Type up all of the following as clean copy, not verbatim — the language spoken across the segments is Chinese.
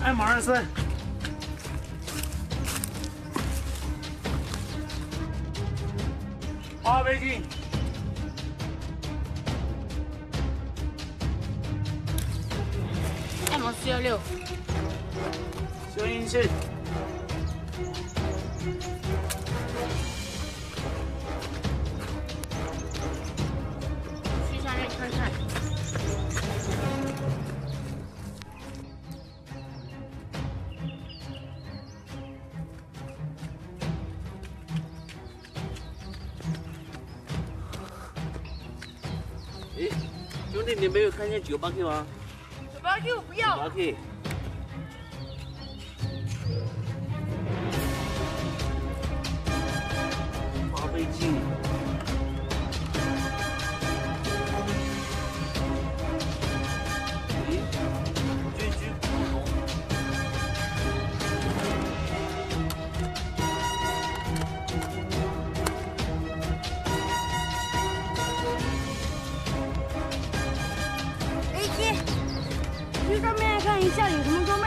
艾马尔森。华北京。 M416。 消音器。 哎，兄弟，你没有看见98K 吗 ？98K 不要。 98K。华北京。哎，居居不同。 去上面看一下有什么装备。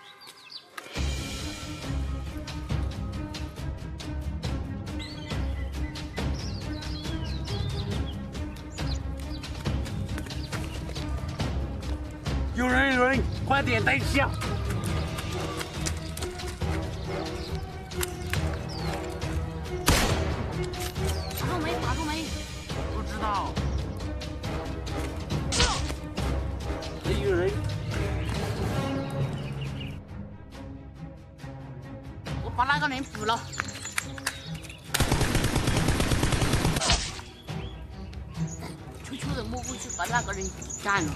有人，快点等一下！ 打中没？ 不知道。 哎，有人。 我把那个人补了。悄悄的摸过去，把那个人干了。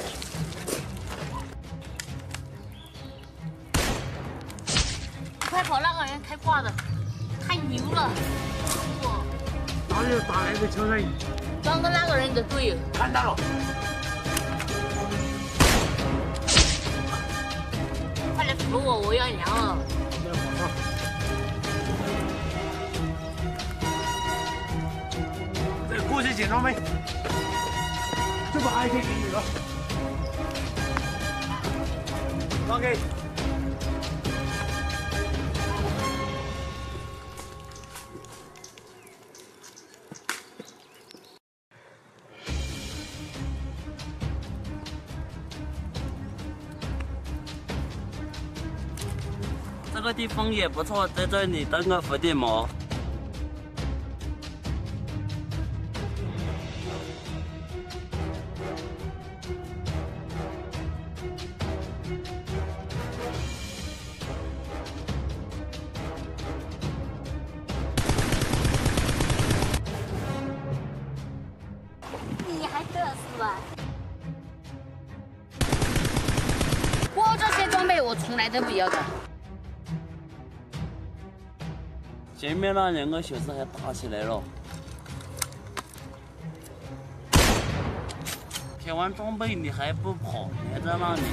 快跑！那个人开挂的，太牛了！哇！ 哪里有打来的枪声？ 刚刚那个人的队友看到了。 快来扶我，我要凉了。 过去捡装备，这把 AK 给你了。OK。 这个地方也不错，在这里当个伏地魔。 你还得是吧？我这些装备我从来都不要的。 前面那2个小子还打起来了。填完装备你还不跑，你还在那里。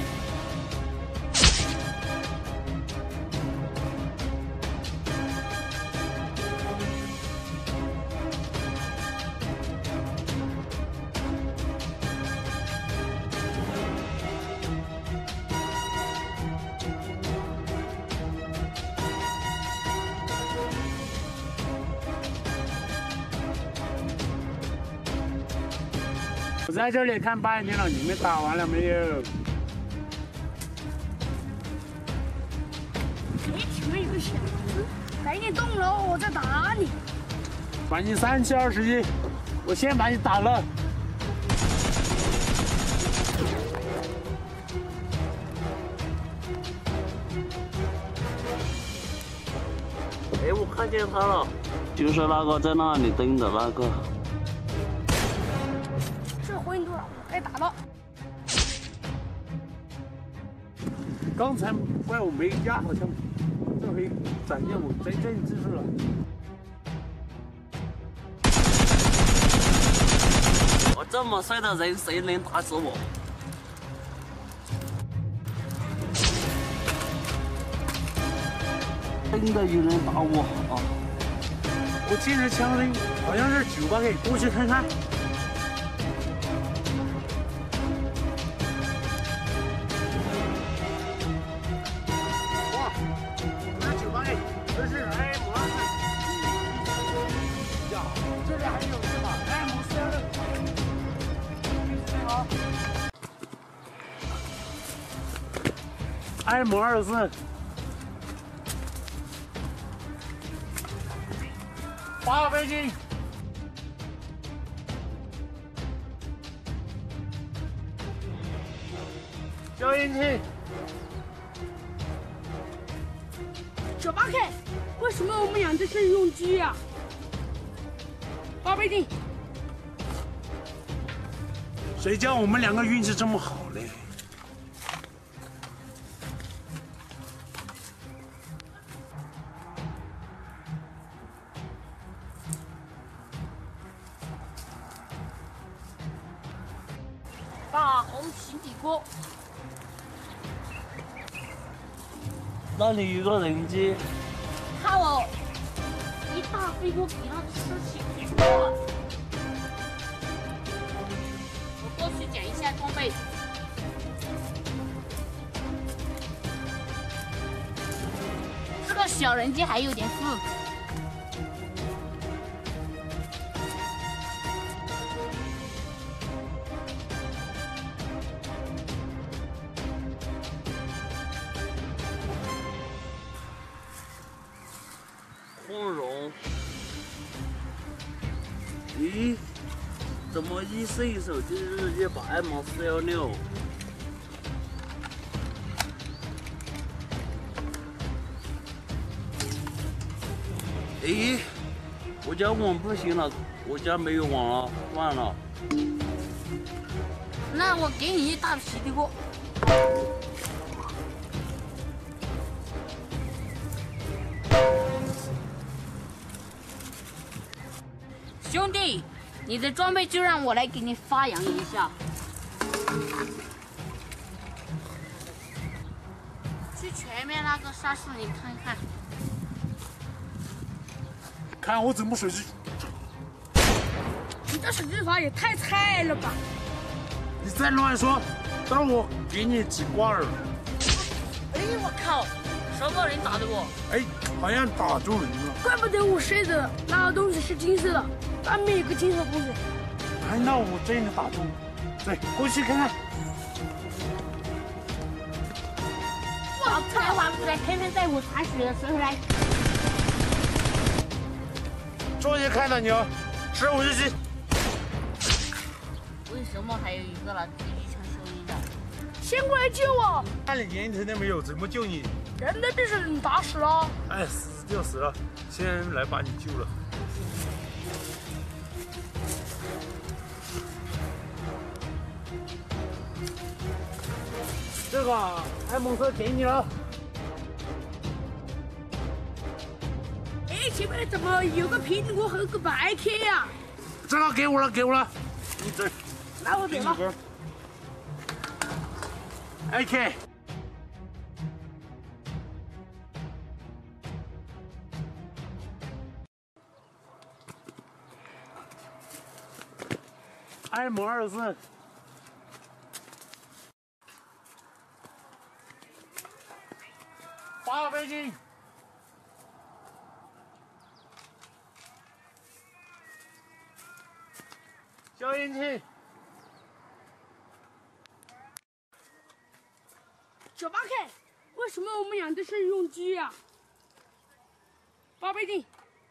我在这里看半天了，你们打完了没有？ 哎，前面有个小子，赶紧动喽，我在打你。 反应3721，我先把你打了。 哎，我看见他了，就是那个在那里蹲的那个。 混住了，该打了。 刚才怪我没压好枪，这回展现我真正之处了。 我这么帅的人，谁能打死我？真的有人打我啊！ 我听着枪声，好像是98K，过去看看。 98K M24，8倍镜，消音器。 9K，为什么我们养的是用机呀？8倍镜， 谁叫我们两个运气这么好嘞？ 大红平底锅， 那里有个人机， 看我一大飞锅给他吃起来了。我过去捡一下装备。这个小人机还有点富。 光荣。咦，怎么一伸手就直接把M416？咦，我家网不行了，我家没有网了，忘了。 那我给你一大平底锅。 兄弟，你的装备就让我来给你发扬一下。去前面那个沙树林看看。 看我怎么手机！ 你这手机法也太菜了吧！ 你再乱说，等我给你几瓜儿！ 哎，我靠，什么人打的我？ 哎，好像打中人了。 怪不得我睡着那个东西是金色的，外面有个金色东西。 哎，那我真的打中。对，过去看看。 玩不来，玩不来，偏偏在我铲屎的时候来。 终于看到你了，吃我就去。 为什么还有一个拿狙击枪收音的？ 先过来救我！ 那你年头都没有，怎么救你？ 人都被人打死了。 哎，死就死了，先来把你救了。这个艾蒙车给你了。 哎，前面怎么有个平底锅和个白 K 呀？ 这个给我了，给我了。你这， 那我走了。 AK。M24，8倍镜，消音器， 9K，为什么我们养的是用机呀？8倍镜，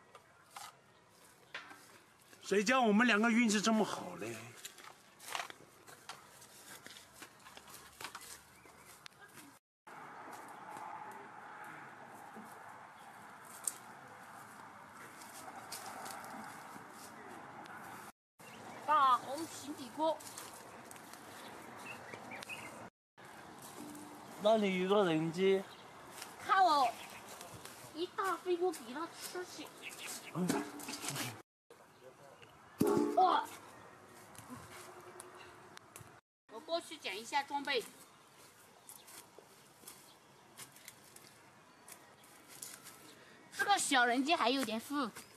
谁叫我们两个运气这么好嘞？ 大红平底锅， 那里有个人机， 看我一大飞锅给他吃起。我过去捡一下装备。这个小人机还有点富。